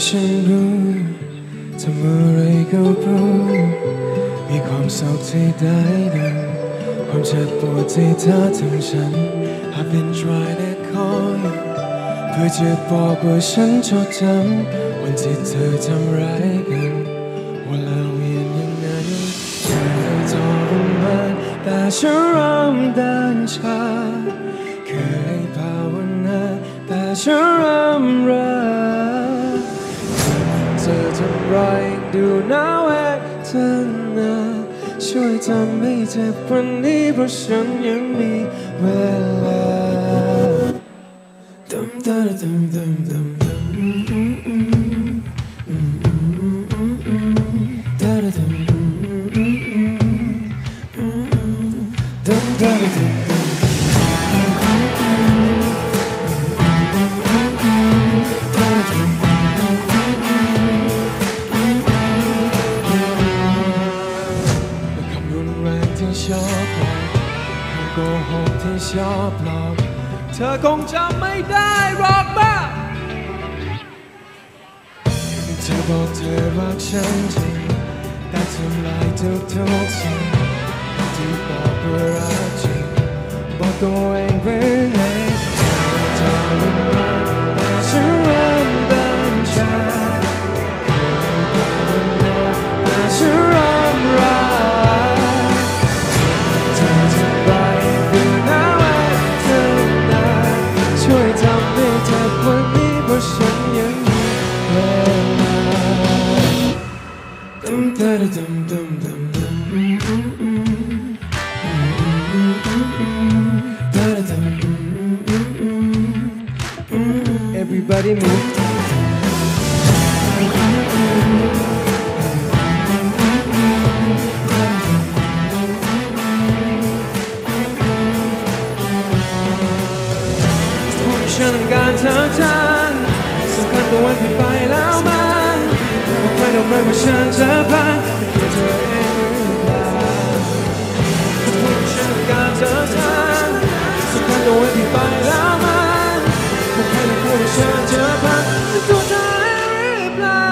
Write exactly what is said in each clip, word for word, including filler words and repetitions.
ฉันรู้ทำอะไรก็รู้มีความสุขที่ได้ดังความเจ็บปวดที่เธอทำฉัน I've been trying to call you เพื่อจะบอกว่าฉันจดจำวันที่เธอทำร้ายกันว่าเราเวียนอย่างนั้นฉันทรมานแต่ฉันรำเดินช้าเคยภาวนาแต่ฉันรำไรเธอทำไรดูน่าแวะเธอนะช่วยทำให้เจ็บวันนี้เพราะฉันยังมีเวลาดมดมดมดมดมดมชอบหลอกเธอคงจำไม่ได้หรอกบ้าเธอบอกเธอรักฉันจริงแต่ทำลายทุกทุกสิ่งที่บอกว่ารักจริงบอกตัวเองไปไหนเธอทำมันมาแต่ฉันรำดังช้าแต่ฉันรำไรฉันยังมีเวลาดมดมดมดมดมดมEverybody moveฉันต้องการเธอทันสำคัญกว่าวันที่ไปแล้วมันบอกไม่ต้องไม่ว่าฉันจะพังแต่เธอเองหรือเปล่าฉันต้องการเธอทันสำคัญกว่าวันที่ไปแล้วมันบอกไม่ต้องไม่ว่าฉันจะพังแต่ตัวเธอเองหรือเปล่า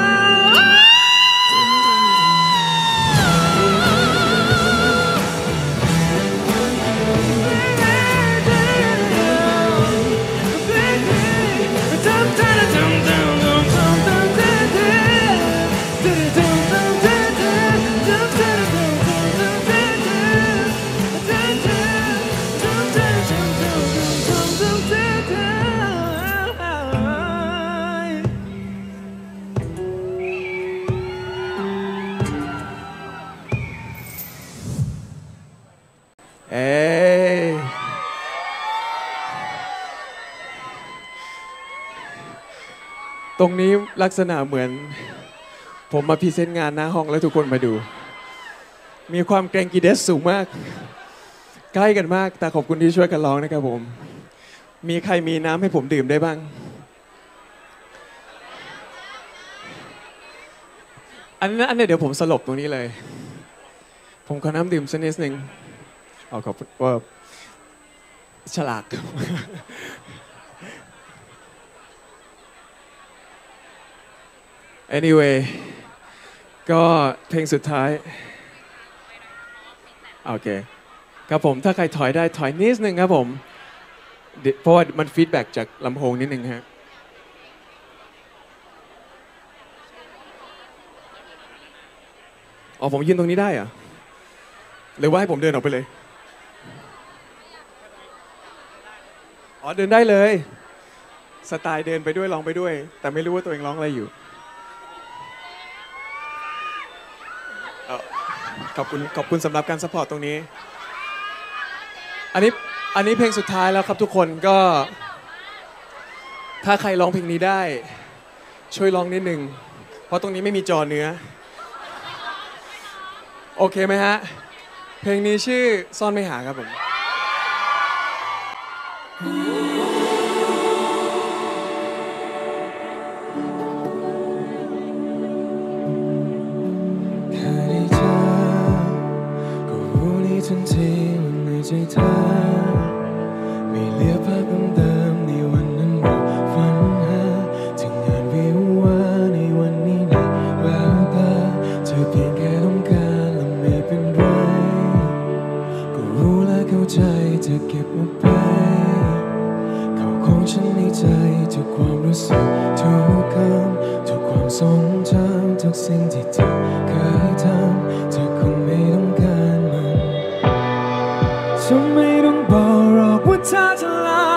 ตรงนี้ลักษณะเหมือนผมมาพรีเซนต์งานหน้าห้องแล้วทุกคนมาดูมีความเกรงกีเดสสูงมากใกล้กันมากแต่ขอบคุณที่ช่วยกันร้องนะครับผมมีใครมีน้ำให้ผมดื่มได้บ้างอันนั้นอันนี้เดี๋ยวผมสลบตรงนี้เลยผมขอน้ำดื่มสักนิดนึงเอาขอบว่าฉลาดanyway ก็เพลงสุดท้ายโอเคครับผมถ้าใครถอยได้ถอยนิดนึงครับผมเพราะว่ามันฟีดแบ็กจากลำโพงนิดนึงฮะอ๋อผมยืนตรงนี้ได้เหรอหรือว่าให้ผมเดินออกไปเลยอ๋อเดินได้เลยสไตล์เดินไปด้วยร้องไปด้วยแต่ไม่รู้ว่าตัวเองร้องอะไรอยู่ขอบคุณขอบคุณสำหรับการซัพพอร์ตตรงนี้อันนี้อันนี้เพลงสุดท้ายแล้วครับทุกคนก็ถ้าใครร้องเพลงนี้ได้ช่วยร้องนิดนึงเพราะตรงนี้ไม่มีจอเนื้อโอเคไหมฮะเพลงนี้ชื่อซ่อนไม่หาครับผมทันทีวันในใจเธอไม่เหลือภาพเดิมๆในวันนั้นบอกฝันหาถึงงานวิวาทุกความรู้สึกทุกคำทุกความทรงจำทุกสิ่งที่เธอเคยทำเธอคงไม่ต้องการมันฉันไม่ต้องบอกหรอกว่าเธอจะลา